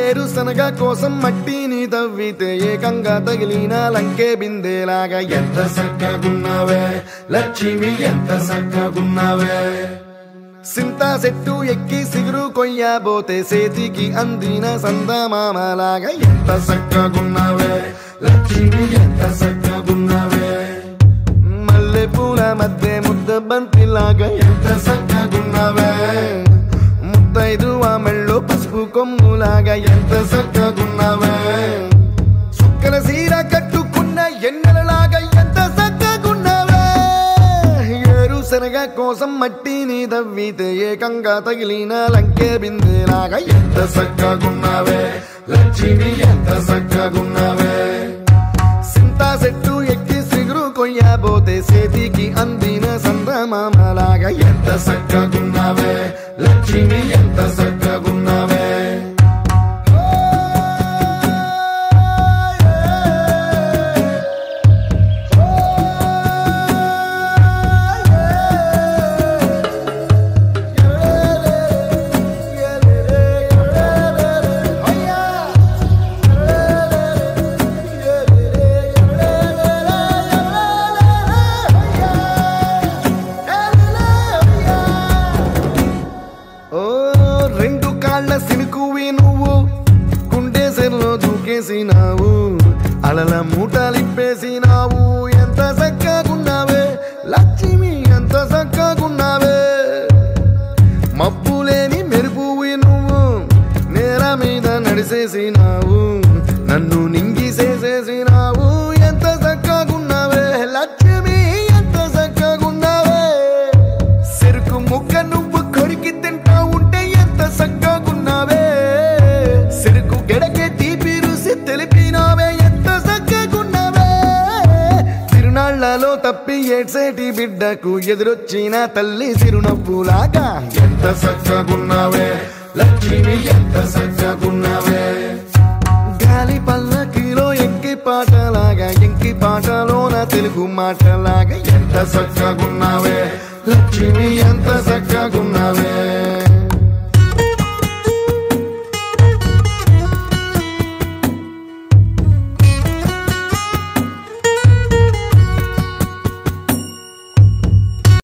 ఏరుశనగ కోసం మట్టిని తవ్వితే ఏకంగా తగిలిన లంకే బిందెలాగా ఎంత చక్కగున్నావే లక్ష్మి ఎంత చక్కగున్నావే సింతా చెట్టు ఎక్కి సిగురు కొయ్యబోతే చేతికి అందిన సందమామలాగా ఎంత చక్కగున్నావే లక్ష్మి ఎంత చక్కగున్నావే మల్లె పూల మధ్య ముద్ద బంతిలాగా ఎంత చక్కగున్నావే ముద్దైదు మెళ్ళో పసుపు కొమ్ములాగా ఎంత చక్కగున్నావే సుక్కల సీర కట్టుకున్న ఎన్నెలలాగా ఎంత చక్కగున్నావే ఏరుశనగ కోసం మట్టిని తవ్వితే ఏకంగా తగిలిన లంకే బిందెలాగా ఎంత చక్కగున్నావే లక్ష్మి ఎంత చక్కగున్నావే సింతా చెట్టు ఎక్కి సిగురు కొయ్యబోతే చేతికి అందిన సందమామలాగా ఎంత చక్కగున్నావే లక్ష్మి ఎంత చక్కగున్నావే దూకేసినావు అలల మూటలిప్పేసినావు ఎంత చక్కగున్నావే లక్ష్మి ఎంత చక్కగున్నావే మబ్బులేని మెరుపువి నువ్వు నేల మీద నడిసేసినావు నన్ను నింగిసేసేసినావు ఎంత చక్కగున్నావే లక్ష్మి ఎంత చక్కగున్నావే చెరుకు ముక్క నువ్వు కొరికి తింటా ఉంటే ఎంత చక్కగున్నావే చెరుకు గెడకే తీపి రుసి తెలిపినావే ఎంత చక్కగున్నావే తిరునాళ్లలో తప్పి ఏడ్సేటి బిడ్డకు ఎదురొచ్చిన తల్లి చిరునవ్వులాగా ఎంత చక్కగున్నావే లక్ష్మి ఎంత చక్కగున్నావే గాలి పల్లకిలో ఎంకి పాటలాగా ఎంకి పాటలోన తెలుగు మాటలాగా ఎంత చక్కగున్నావే లక్ష్మి ఎంత